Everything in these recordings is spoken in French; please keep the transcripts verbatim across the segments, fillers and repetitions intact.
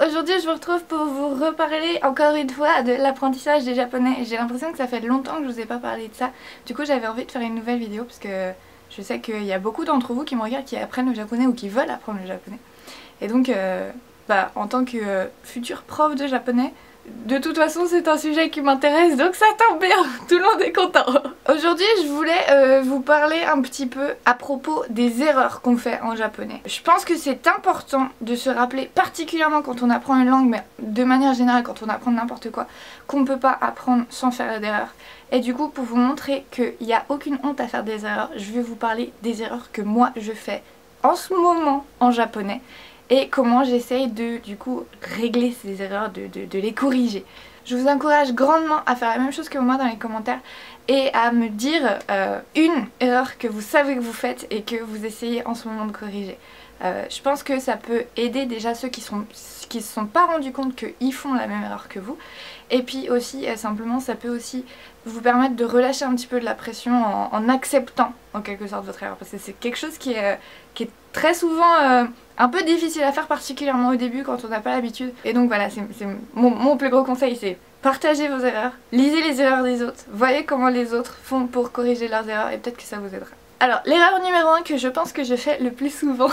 Aujourd'hui je vous retrouve pour vous reparler encore une fois de l'apprentissage des japonais. J'ai l'impression que ça fait longtemps que je vous ai pas parlé de ça. Du coup j'avais envie de faire une nouvelle vidéo parce que je sais qu'il y a beaucoup d'entre vous qui me regardent qui apprennent le japonais ou qui veulent apprendre le japonais. Et donc euh, bah, en tant que euh, futur prof de japonais, de toute façon c'est un sujet qui m'intéresse, donc ça tombe bien, tout le monde est content. Aujourd'hui je voulais euh, vous parler un petit peu à propos des erreurs qu'on fait en japonais. Je pense que c'est important de se rappeler, particulièrement quand on apprend une langue, mais de manière générale quand on apprend n'importe quoi, qu'on ne peut pas apprendre sans faire d'erreurs. Et du coup pour vous montrer qu'il n'y a aucune honte à faire des erreurs, je vais vous parler des erreurs que moi je fais en ce moment en japonais. Et comment j'essaye de du coup régler ces erreurs, de, de, de les corriger. Je vous encourage grandement à faire la même chose que moi dans les commentaires et à me dire euh, une erreur que vous savez que vous faites et que vous essayez en ce moment de corriger. Euh, je pense que ça peut aider déjà ceux qui sont qui se sont pas rendus compte qu'ils font la même erreur que vous. Et puis aussi euh, simplement ça peut aussi vous permettre de relâcher un petit peu de la pression en, en acceptant en quelque sorte votre erreur. Parce que c'est quelque chose qui est, qui est très souvent euh, un peu difficile à faire, particulièrement au début quand on n'a pas l'habitude. Et donc voilà, c'est mon, mon plus gros conseil, c'est partagez vos erreurs, lisez les erreurs des autres, voyez comment les autres font pour corriger leurs erreurs et peut-être que ça vous aidera. Alors l'erreur numéro un que je pense que je fais le plus souvent,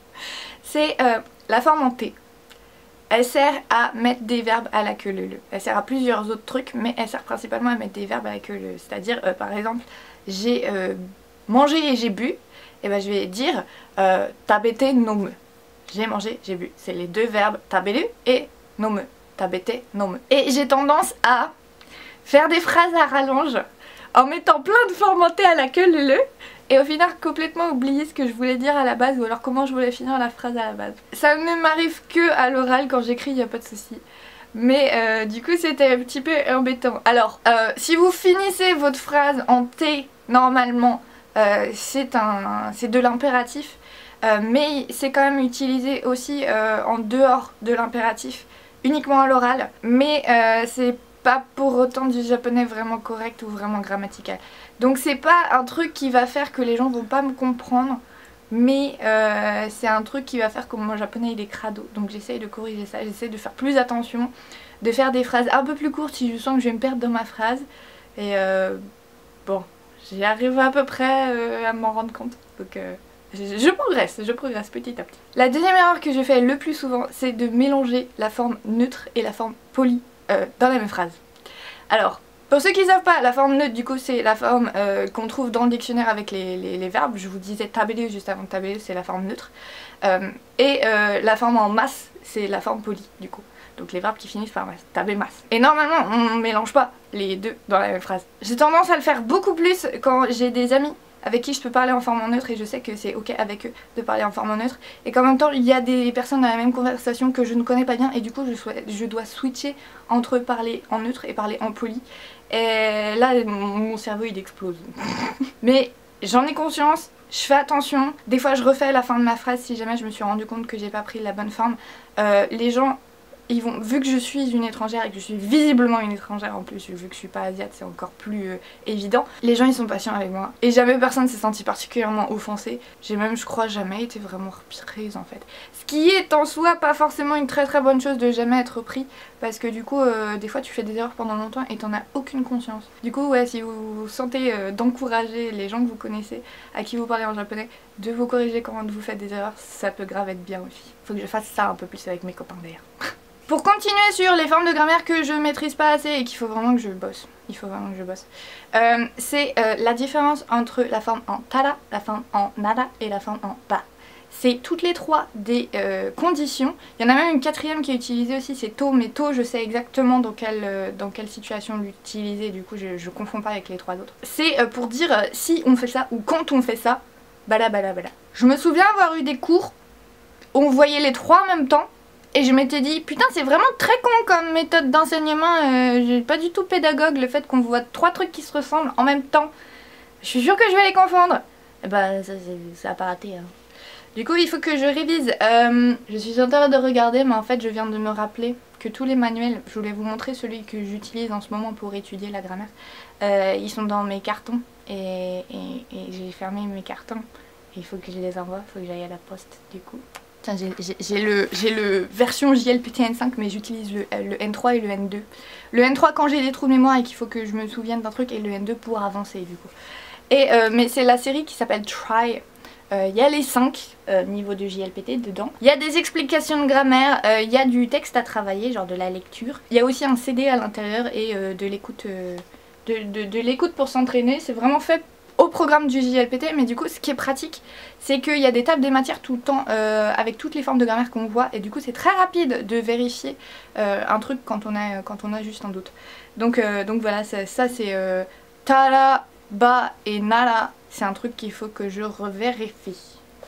c'est euh, la forme en T. Elle sert à mettre des verbes à la queue leu leu. Elle sert à plusieurs autres trucs, mais elle sert principalement à mettre des verbes à la queue leu leu. C'est-à-dire, euh, par exemple, j'ai euh, mangé et j'ai bu, et ben je vais dire euh, tabete nomu. J'ai mangé, j'ai bu. C'est les deux verbes taberu et nomu. Tabete nomu. Et j'ai tendance à faire des phrases à rallonge en mettant plein de formes en T à la queue leu leu. Et au final complètement oublier ce que je voulais dire à la base ou alors comment je voulais finir la phrase à la base. Ça ne m'arrive que à l'oral, quand j'écris il n'y a pas de souci. Mais euh, du coup c'était un petit peu embêtant. Alors euh, si vous finissez votre phrase en T normalement, euh, c'est un, c'est de l'impératif. Euh, mais c'est quand même utilisé aussi euh, en dehors de l'impératif, uniquement à l'oral. Mais euh, c'est pas pour autant du japonais vraiment correct ou vraiment grammatical. Donc c'est pas un truc qui va faire que les gens vont pas me comprendre, mais euh, c'est un truc qui va faire que mon japonais il est crado. Donc j'essaye de corriger ça, j'essaye de faire plus attention, de faire des phrases un peu plus courtes si je sens que je vais me perdre dans ma phrase. Et euh, bon, j'y arrive à peu près euh, à m'en rendre compte. Donc euh, je, je progresse, je progresse petit à petit. La deuxième erreur que je fais le plus souvent, c'est de mélanger la forme neutre et la forme polie euh, dans la même phrase. Alors, pour ceux qui ne savent pas, la forme neutre du coup c'est la forme euh, qu'on trouve dans le dictionnaire avec les, les, les verbes. Je vous disais taberu juste avant, taberu c'est la forme neutre. Euh, et euh, la forme en masse c'est la forme polie du coup. Donc les verbes qui finissent par masse, tabemas. Et normalement on ne mélange pas les deux dans la même phrase. J'ai tendance à le faire beaucoup plus quand j'ai des amis avec qui je peux parler en forme en neutre et je sais que c'est ok avec eux de parler en forme en neutre et qu'en même temps il y a des personnes dans la même conversation que je ne connais pas bien et du coup je, souhaite, je dois switcher entre parler en neutre et parler en poli et là mon, mon cerveau il explose. Mais j'en ai conscience, je fais attention, des fois je refais la fin de ma phrase si jamais je me suis rendu compte que j'ai pas pris la bonne forme. Euh, les gens ils vont, vu que je suis une étrangère et que je suis visiblement une étrangère en plus, vu que je suis pas asiate c'est encore plus euh, évident, les gens ils sont patients avec moi et jamais personne s'est senti particulièrement offensé. J'ai même je crois jamais été vraiment reprise en fait. Ce qui est en soi pas forcément une très très bonne chose de jamais être repris parce que du coup euh, des fois tu fais des erreurs pendant longtemps et t'en as aucune conscience. Du coup ouais si vous, vous sentez euh, d'encourager les gens que vous connaissez, à qui vous parlez en japonais, de vous corriger quand vous faites des erreurs, ça peut grave être bien aussi. Faut que je fasse ça un peu plus avec mes copains d'ailleurs. Pour continuer sur les formes de grammaire que je maîtrise pas assez et qu'il faut vraiment que je bosse, il faut vraiment que je bosse, euh, c'est euh, la différence entre la forme en tara, la forme en nara et la forme en ba. C'est toutes les trois des euh, conditions. Il y en a même une quatrième qui est utilisée aussi, c'est to, mais to je sais exactement dans quelle, euh, dans quelle situation l'utiliser, du coup je, je confonds pas avec les trois autres. C'est euh, pour dire euh, si on fait ça ou quand on fait ça, bala bala bala. Je me souviens avoir eu des cours où on voyait les trois en même temps. Et je m'étais dit, putain c'est vraiment très con comme méthode d'enseignement, euh, j'ai pas du tout pédagogue le fait qu'on voit trois trucs qui se ressemblent en même temps. Je suis sûre que je vais les confondre. Et bah ça, ça a pas raté. Hein. Du coup il faut que je révise. Euh, je suis en train de regarder mais en fait je viens de me rappeler que tous les manuels, je voulais vous montrer celui que j'utilise en ce moment pour étudier la grammaire. Euh, ils sont dans mes cartons et, et, et j'ai fermé mes cartons. Il faut que je les envoie, il faut que j'aille à la poste du coup. J'ai le, le version J L P T N cinq mais j'utilise le, le N trois et le N deux. Le N trois quand j'ai des trous de mémoire et qu'il faut que je me souvienne d'un truc, et le N deux pour avancer du coup. Et, euh, mais c'est la série qui s'appelle Try. Il euh, y a les cinq euh, niveaux de J L P T dedans. Il y a des explications de grammaire, il euh, y a du texte à travailler, genre de la lecture. Il y a aussi un C D à l'intérieur et euh, de l'écoute euh, de, de, de l'écoute pour s'entraîner. C'est vraiment fait au programme du J L P T, mais du coup ce qui est pratique c'est qu'il y a des tables des matières tout le temps euh, avec toutes les formes de grammaire qu'on voit, et du coup c'est très rapide de vérifier euh, un truc quand on, a, quand on a juste un doute. Donc, euh, donc voilà, ça, ça c'est euh, tara, ba et nara, c'est un truc qu'il faut que je revérifie.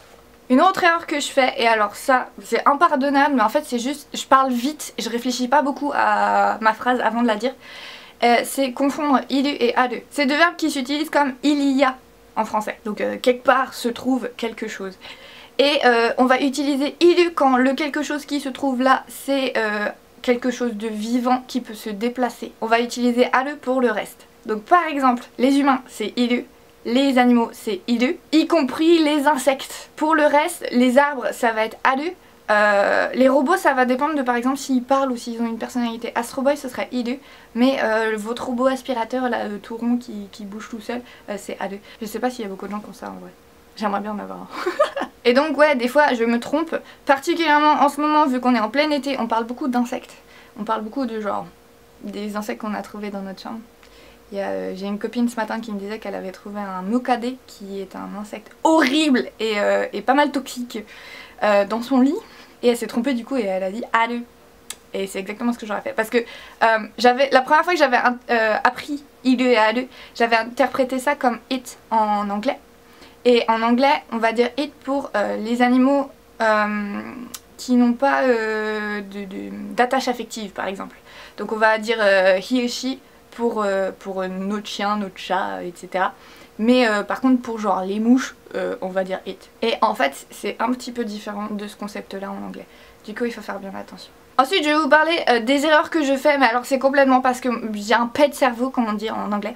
Une autre erreur que je fais, et alors ça c'est impardonnable, mais en fait c'est juste, je parle vite, je réfléchis pas beaucoup à ma phrase avant de la dire. Euh, c'est confondre ilu et adu. C'est deux verbes qui s'utilisent comme il y a en français. Donc euh, quelque part se trouve quelque chose. Et euh, on va utiliser ilu quand le quelque chose qui se trouve là c'est euh, quelque chose de vivant qui peut se déplacer. On va utiliser adu pour le reste. Donc par exemple, les humains c'est ilu, les animaux c'est ilu, y compris les insectes. Pour le reste, les arbres ça va être adu. Euh, les robots ça va dépendre de par exemple s'ils parlent ou s'ils ont une personnalité. Astro Boy ce serait idu, mais euh, votre robot aspirateur là, le tout rond qui, qui bouge tout seul, euh, c'est adu. Je sais pas s'il y a beaucoup de gens qui ont ça en vrai. J'aimerais bien en avoir un. Et donc ouais, des fois je me trompe, particulièrement en ce moment vu qu'on est en plein été, on parle beaucoup d'insectes. On parle beaucoup de genre des insectes qu'on a trouvés dans notre chambre. Euh, J'ai une copine ce matin qui me disait qu'elle avait trouvé un mocadé qui est un insecte horrible et, euh, et pas mal toxique euh, dans son lit. Et elle s'est trompée du coup et elle a dit adu. Et c'est exactement ce que j'aurais fait. Parce que euh, j'avais la première fois que j'avais euh, appris ilu et adu, j'avais interprété ça comme it en anglais. Et en anglais, on va dire it pour euh, les animaux euh, qui n'ont pas euh, d'attache affective par exemple. Donc on va dire euh, he et she pour, euh, pour notre chien, notre chat, et cetera. Mais euh, par contre pour genre les mouches, euh, on va dire it. Et en fait c'est un petit peu différent de ce concept là en anglais. Du coup il faut faire bien attention. Ensuite je vais vous parler euh, des erreurs que je fais, mais alors c'est complètement parce que j'ai un pet cerveau comme on dit en anglais.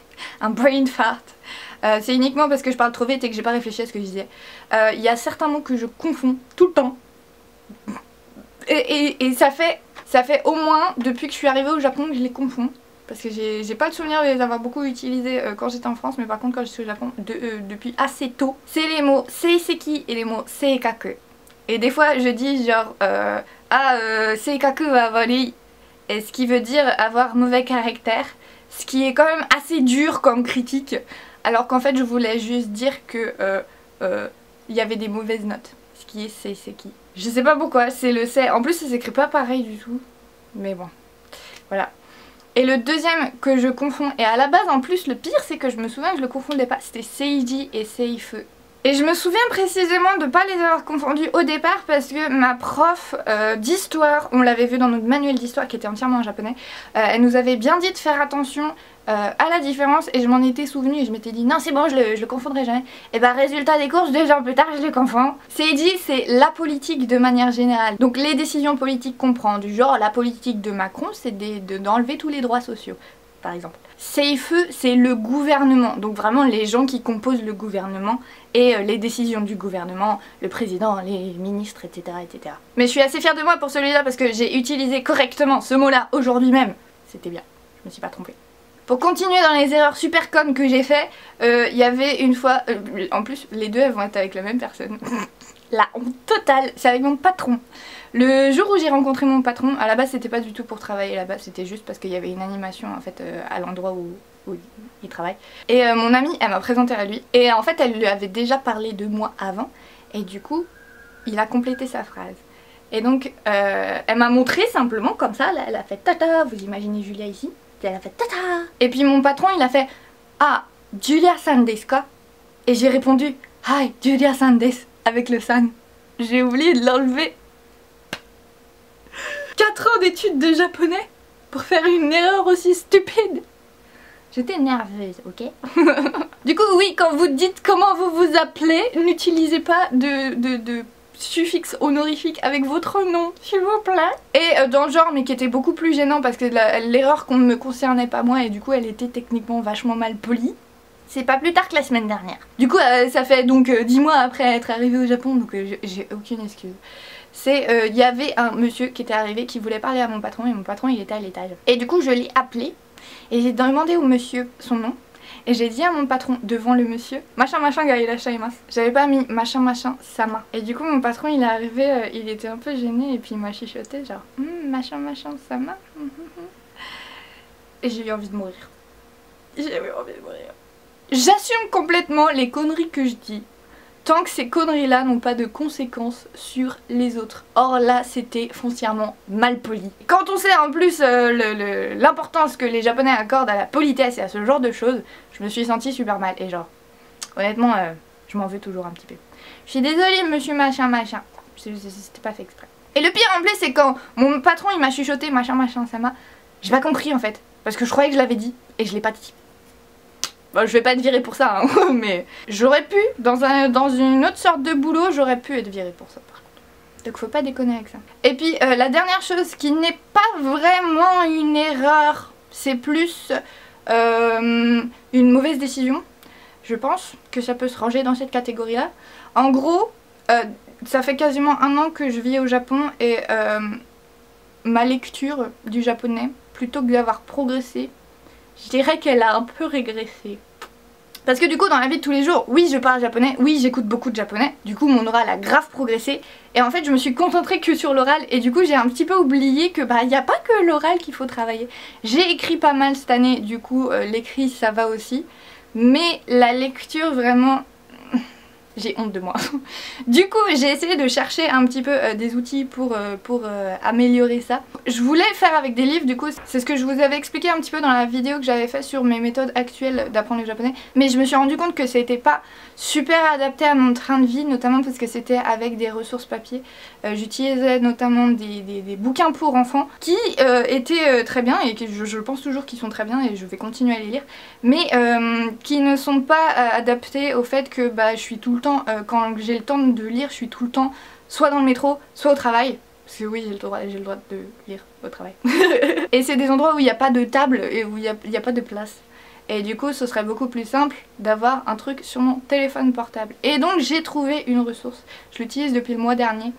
Un brain fart. Euh, c'est uniquement parce que je parle trop vite et que j'ai pas réfléchi à ce que je disais. Il euh, y a certains mots que je confonds tout le temps. Et, et, et ça fait, ça fait au moins depuis que je suis arrivée au Japon que je les confonds. Parce que j'ai pas le souvenir de les avoir beaucoup utilisés euh, quand j'étais en France, mais par contre quand je suis au Japon, de, euh, depuis assez tôt, c'est les mots seiseki et les mots seikaku. Et des fois je dis genre euh, ah euh, seikaku wa wari, et ce qui veut dire avoir mauvais caractère, ce qui est quand même assez dur comme critique, alors qu'en fait je voulais juste dire que euh, euh, y avait des mauvaises notes, ce qui est seiseki. Je sais pas pourquoi, c'est le sei, en plus ça s'écrit pas pareil du tout, mais bon, voilà. Et le deuxième que je confonds, et à la base en plus le pire c'est que je me souviens que je le confondais pas, c'était Seiji et Seifu. Et je me souviens précisément de ne pas les avoir confondus au départ parce que ma prof euh, d'histoire, on l'avait vu dans notre manuel d'histoire qui était entièrement en japonais, euh, elle nous avait bien dit de faire attention euh, à la différence, et je m'en étais souvenue et je m'étais dit non c'est bon, je le, je le confondrai jamais. Et bah résultat des courses, deux ans plus tard je le confonds. Seiji c'est la politique de manière générale, donc les décisions politiques qu'on prend, du genre la politique de Macron c'est d'enlever de, tous les droits sociaux par exemple. Seifu c'est le gouvernement, donc vraiment les gens qui composent le gouvernement et euh, les décisions du gouvernement, le président, les ministres, et cetera et cetera. Mais je suis assez fière de moi pour celui-là parce que j'ai utilisé correctement ce mot-là aujourd'hui même. C'était bien, je me suis pas trompée. Pour continuer dans les erreurs super connes que j'ai fait, il euh, y avait une fois, euh, en plus les deux elles vont être avec la même personne. La honte totale, c'est avec mon patron. Le jour où j'ai rencontré mon patron, à la base c'était pas du tout pour travailler là-bas, c'était juste parce qu'il y avait une animation en fait euh, à l'endroit où, où il travaille. Et euh, mon amie, elle m'a présenté à lui, et en fait elle lui avait déjà parlé de moi avant, et du coup il a complété sa phrase. Et donc euh, elle m'a montré simplement comme ça, là, elle a fait tata, vous imaginez Julia ici, elle a fait tata. Et puis mon patron il a fait ah, Julia-san desu ka? Et j'ai répondu hi, Julia-san desu, avec le san. J'ai oublié de l'enlever. quatre ans d'études de japonais pour faire une erreur aussi stupide. J'étais nerveuse, ok. Du coup oui, quand vous dites comment vous vous appelez, n'utilisez pas de, de, de suffixe honorifique avec votre nom, s'il vous plaît. Et euh, dans le genre, mais qui était beaucoup plus gênant parce que l'erreur qu'on ne me concernait pas moi et du coup elle était techniquement vachement mal polie. C'est pas plus tard que la semaine dernière. Du coup euh, ça fait donc euh, dix mois après être arrivée au Japon, donc euh, j'ai aucune excuse. C'est, il euh, y avait un monsieur qui était arrivé qui voulait parler à mon patron et mon patron il était à l'étage. Et du coup je l'ai appelé et j'ai demandé au monsieur son nom. Et j'ai dit à mon patron devant le monsieur, machin machin gaïla shaimasu. J'avais pas mis machin machin sama. Et du coup mon patron il est arrivé, euh, il était un peu gêné et puis il m'a chuchoté genre mmm, machin machin sama. Et j'ai eu envie de mourir. J'ai eu envie de mourir. J'assume complètement les conneries que je dis, tant que ces conneries là n'ont pas de conséquences sur les autres. Or là c'était foncièrement mal poli. Quand on sait en plus euh, l'importance que les japonais accordent à la politesse et à ce genre de choses, je me suis sentie super mal. Et genre, honnêtement, euh, je m'en veux toujours un petit peu. Je suis désolée monsieur machin machin, c'était pas fait exprès. Et le pire en plus c'est quand mon patron il m'a chuchoté machin machin sama, j'ai pas compris en fait, parce que je croyais que je l'avais dit et je l'ai pas dit. Bon, je vais pas être virée pour ça, hein, mais j'aurais pu, dans, un, dans une autre sorte de boulot, j'aurais pu être virée pour ça par contre. Donc faut pas déconner avec ça. Et puis euh, la dernière chose qui n'est pas vraiment une erreur, c'est plus euh, une mauvaise décision. Je pense que ça peut se ranger dans cette catégorie-là. En gros, euh, ça fait quasiment un an que je vis au Japon et euh, ma lecture du japonais, plutôt que d'avoir progressé, je dirais qu'elle a un peu régressé. Parce que du coup dans la vie de tous les jours, oui je parle japonais, oui j'écoute beaucoup de japonais, du coup mon oral a grave progressé et en fait je me suis concentrée que sur l'oral et du coup j'ai un petit peu oublié que bah il n'y a pas que l'oral qu'il faut travailler. J'ai écrit pas mal cette année, du coup euh, l'écrit ça va aussi, mais la lecture vraiment... J'ai honte de moi. Du coup j'ai essayé de chercher un petit peu euh, des outils pour, euh, pour euh, améliorer ça. Je voulais faire avec des livres, du coup c'est ce que je vous avais expliqué un petit peu dans la vidéo que j'avais fait sur mes méthodes actuelles d'apprendre le japonais. Mais je me suis rendu compte que c'était pas super adapté à mon train de vie, notamment parce que c'était avec des ressources papier. Euh, J'utilisais notamment des, des, des bouquins pour enfants qui euh, étaient euh, très bien et que je, je pense toujours qu'ils sont très bien et je vais continuer à les lire. Mais euh, qui ne sont pas euh, adaptés au fait que bah, je suis tout le temps Euh, quand j'ai le temps de lire, je suis tout le temps soit dans le métro, soit au travail. Parce que oui, j'ai le droit, j'ai le droit de lire au travail. Et c'est des endroits où il n'y a pas de table et où il n'y a, il y a pas de place. Et du coup, ce serait beaucoup plus simple d'avoir un truc sur mon téléphone portable. Et donc, j'ai trouvé une ressource. Je l'utilise depuis le mois dernier.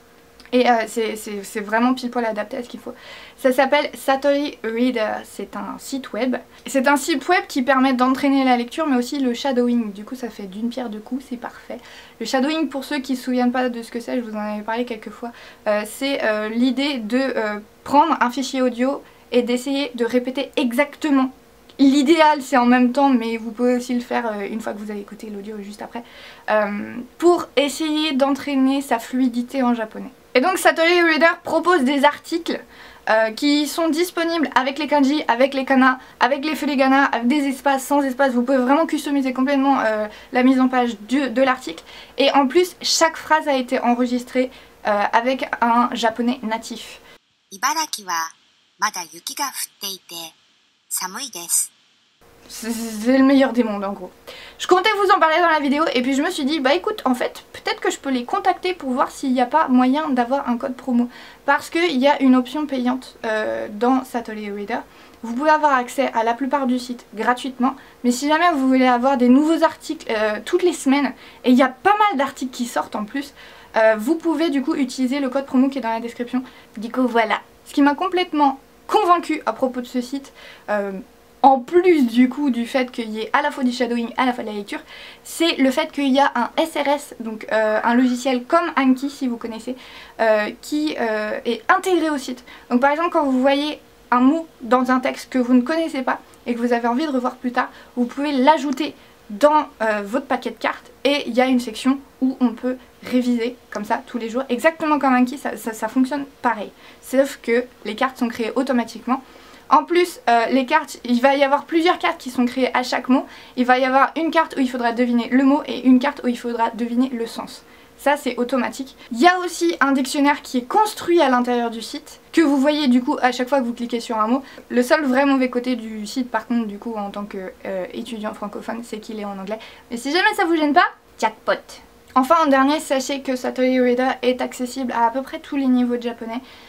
Et euh, c'est vraiment pile poil adapté à ce qu'il faut. Ça s'appelle Satori Reader, c'est un site web. C'est un site web qui permet d'entraîner la lecture mais aussi le shadowing. Du coup ça fait d'une pierre deux coups, c'est parfait. Le shadowing, pour ceux qui ne se souviennent pas de ce que c'est, je vous en avais parlé quelques fois, euh, c'est euh, l'idée de euh, prendre un fichier audio et d'essayer de répéter exactement. L'idéal c'est en même temps, mais vous pouvez aussi le faire euh, une fois que vous avez écouté l'audio juste après, euh, pour essayer d'entraîner sa fluidité en japonais. Et donc Satori Reader propose des articles euh, qui sont disponibles avec les kanji, avec les kana, avec les furigana, avec des espaces, sans espace. Vous pouvez vraiment customiser complètement euh, la mise en page de, de l'article. Et en plus, chaque phrase a été enregistrée euh, avec un japonais natif. Ibaraki wa mada yuki ga futte ite samui desu. C'est le meilleur des mondes en gros. Je comptais vous en parler dans la vidéo et puis je me suis dit bah écoute en fait peut-être que je peux les contacter pour voir s'il n'y a pas moyen d'avoir un code promo. Parce qu'il y a une option payante euh, dans Satori Reader. Vous pouvez avoir accès à la plupart du site gratuitement. Mais si jamais vous voulez avoir des nouveaux articles euh, toutes les semaines, et il y a pas mal d'articles qui sortent en plus, euh, vous pouvez du coup utiliser le code promo qui est dans la description. Du coup voilà. Ce qui m'a complètement convaincue à propos de ce site, euh, en plus du coup du fait qu'il y ait à la fois du shadowing, à la fois de la lecture, c'est le fait qu'il y a un S R S, donc euh, un logiciel comme Anki si vous connaissez, euh, qui euh, est intégré au site. Donc par exemple quand vous voyez un mot dans un texte que vous ne connaissez pas et que vous avez envie de revoir plus tard, vous pouvez l'ajouter dans euh, votre paquet de cartes et il y a une section où on peut réviser comme ça tous les jours, exactement comme Anki, ça, ça, ça fonctionne pareil, sauf que les cartes sont créées automatiquement. En plus, euh, les cartes, il va y avoir plusieurs cartes qui sont créées à chaque mot. Il va y avoir une carte où il faudra deviner le mot et une carte où il faudra deviner le sens. Ça, c'est automatique. Il y a aussi un dictionnaire qui est construit à l'intérieur du site, que vous voyez du coup à chaque fois que vous cliquez sur un mot. Le seul vrai mauvais côté du site, par contre, du coup, en tant qu'étudiant euh, francophone, c'est qu'il est en anglais. Mais si jamais ça vous gêne pas, jackpot! Enfin en dernier, sachez que Satori Reader est accessible à à peu près tous les niveaux de japonais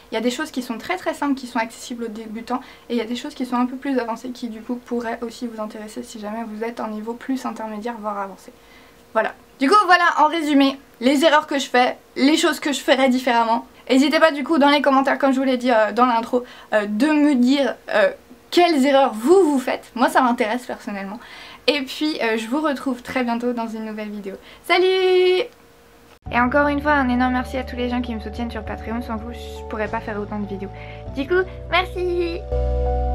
Il y a des choses qui sont très très simples, qui sont accessibles aux débutants, et il y a des choses qui sont un peu plus avancées qui du coup pourraient aussi vous intéresser si jamais vous êtes un niveau plus intermédiaire voire avancé. Voilà. Du coup voilà en résumé les erreurs que je fais, les choses que je ferais différemment. N'hésitez pas du coup dans les commentaires, comme je vous l'ai dit euh, dans l'intro, euh, de me dire euh, quelles erreurs vous vous faites. Moi ça m'intéresse personnellement. Et puis euh, je vous retrouve très bientôt dans une nouvelle vidéo. Salut! Et encore une fois un énorme merci à tous les gens qui me soutiennent sur Patreon. Sans vous je pourrais pas faire autant de vidéos. Du coup merci!